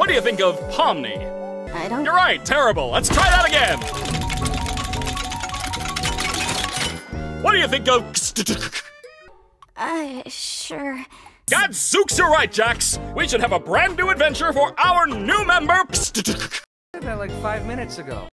do you think of Pomni? I don't... You're right, terrible. Let's try that again. What do you think of... Sure. Gadzooks, you're right, Jax. We should have a brand new adventure for our new member... I did that like 5 minutes ago.